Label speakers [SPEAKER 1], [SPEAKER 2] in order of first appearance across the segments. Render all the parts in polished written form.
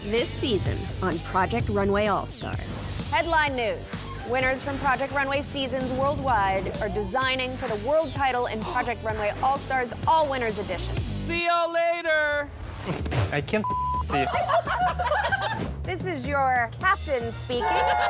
[SPEAKER 1] This season on Project Runway All Stars.
[SPEAKER 2] Headline news. Winners from Project Runway seasons worldwide are designing for the world title in Project Runway All Stars All Winners Edition.
[SPEAKER 3] See y'all later. I can't see.
[SPEAKER 2] This is your captain speaking.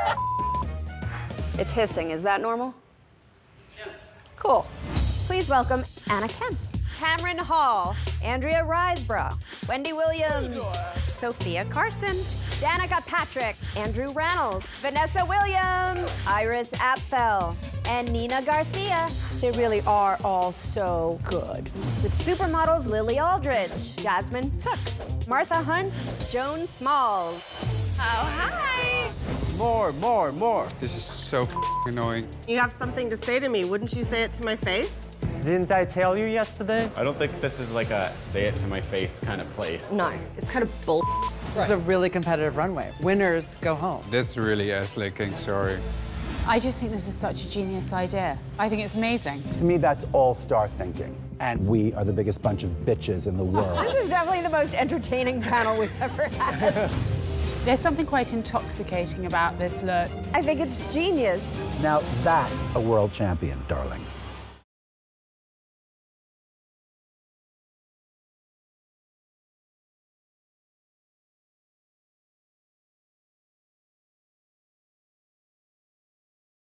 [SPEAKER 2] It's hissing. Is that normal? Yeah. Cool. Please welcome Anna Kemp, Cameron Hall, Andrea Riseborough, Wendy Williams, Sophia Carson, Danica Patrick, Andrew Reynolds, Vanessa Williams, Iris Apfel, and Nina Garcia. They really are all so good. With supermodels Lily Aldridge, Jasmine Tooks, Martha Hunt, Joan Smalls. Oh, hi.
[SPEAKER 4] More. This is so annoying.
[SPEAKER 5] You have something to say to me. Wouldn't you say it to my face?
[SPEAKER 3] Didn't I tell you yesterday?
[SPEAKER 6] I don't think this is like a say it to my face kind of place.
[SPEAKER 2] No, it's kind of bull.
[SPEAKER 7] It's a really competitive runway. Winners go home.
[SPEAKER 4] That's really ass-licking, sorry.
[SPEAKER 8] I just think this is such a genius idea. I think it's amazing.
[SPEAKER 9] To me, that's all-star thinking. And we are the biggest bunch of bitches in the world.
[SPEAKER 2] This is definitely the most entertaining panel we've ever had.
[SPEAKER 8] There's something quite intoxicating about this look.
[SPEAKER 2] I think it's genius.
[SPEAKER 9] Now, that's a world champion, darlings.